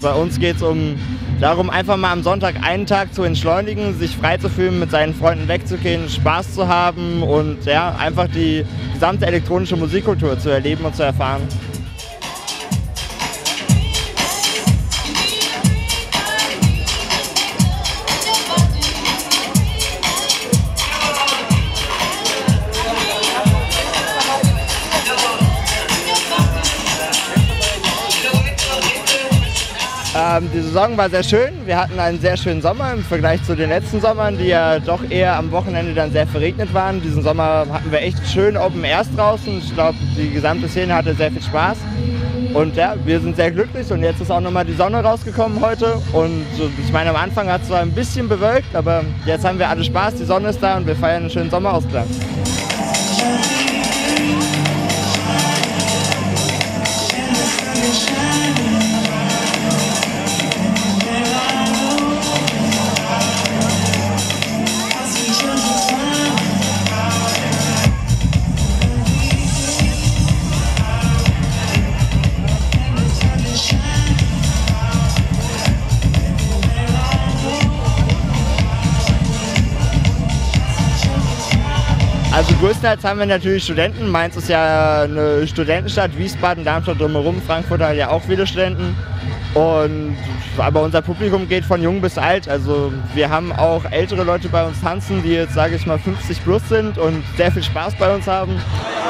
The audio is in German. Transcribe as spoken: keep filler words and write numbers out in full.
Bei uns geht es um darum, einfach mal am Sonntag einen Tag zu entschleunigen, sich frei zu fühlen, mit seinen Freunden wegzugehen, Spaß zu haben und ja, einfach die gesamte elektronische Musikkultur zu erleben und zu erfahren. Ähm, die Saison war sehr schön. Wir hatten einen sehr schönen Sommer im Vergleich zu den letzten Sommern, die ja doch eher am Wochenende dann sehr verregnet waren. Diesen Sommer hatten wir echt schön Open Airs draußen. Ich glaube, die gesamte Szene hatte sehr viel Spaß. Und ja, wir sind sehr glücklich und jetzt ist auch nochmal die Sonne rausgekommen heute. Und ich meine, am Anfang hat es zwar ein bisschen bewölkt, aber jetzt haben wir alle Spaß, die Sonne ist da und wir feiern einen schönen Sommerausklang. Also größtenteils haben wir natürlich Studenten. Mainz ist ja eine Studentenstadt, Wiesbaden, Darmstadt drumherum, Frankfurt hat ja auch viele Studenten. Und, aber unser Publikum geht von jung bis alt. Also wir haben auch ältere Leute bei uns tanzen, die jetzt, sage ich mal, fünfzig plus sind und sehr viel Spaß bei uns haben.